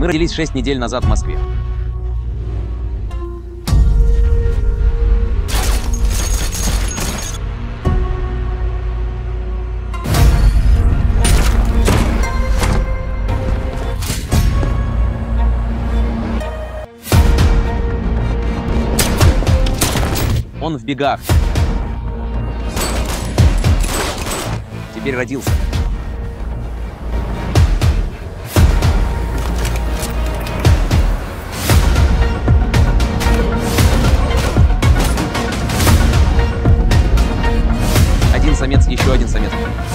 Мы родились 6 недель назад в Москве. Он в бегах. Теперь родился. Один самец, еще один самец.